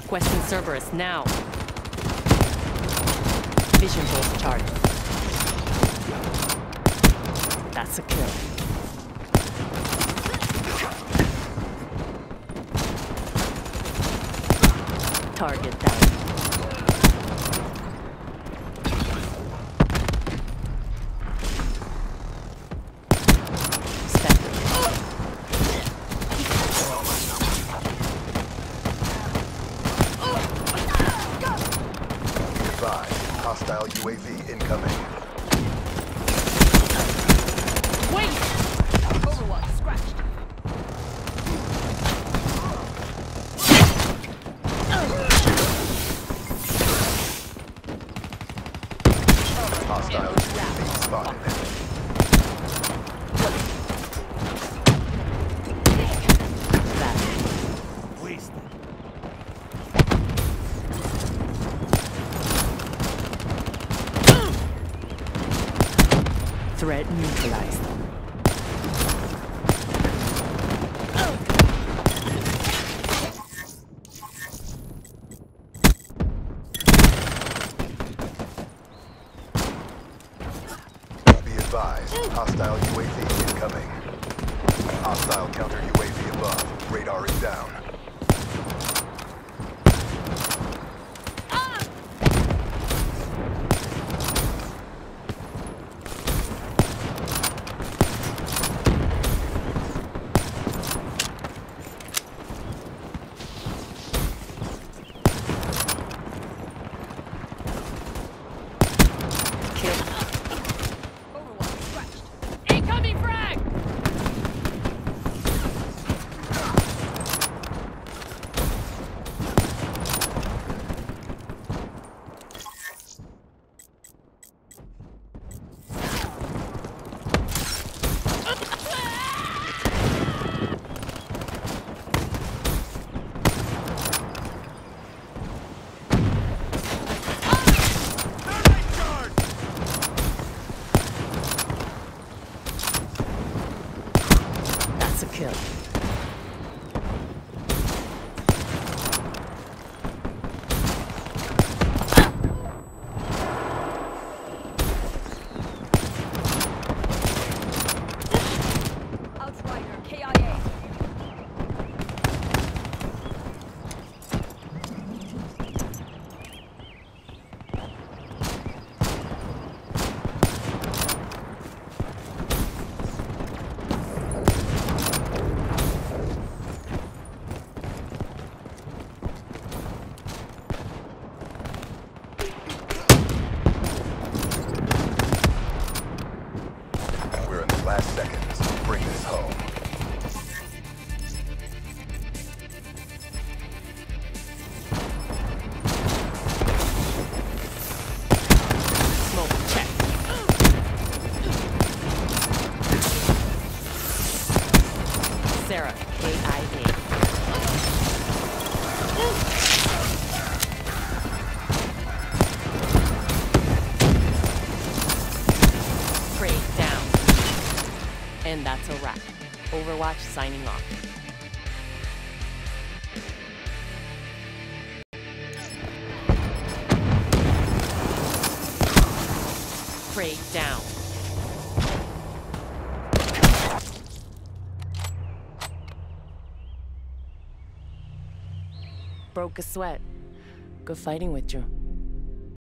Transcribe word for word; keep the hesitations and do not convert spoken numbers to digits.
Requesting Cerberus now. Vision pulse charged. That's a kill. Target down. Hostile U A V incoming. Wait! Overwatch scratched. Hostile U A V spotted. Wasted. Threat neutralized. Be advised, hostile U A V incoming. Hostile counter U A V above. Radar is down. Incoming frag! That's a kill. Outrider, K I A. We're in the last seconds. Bring this home. Smoke check. Sarah, K I A. Prey down. And that's a wrap. Overwatch signing off. Prey down. Broke a sweat. Good fighting with you.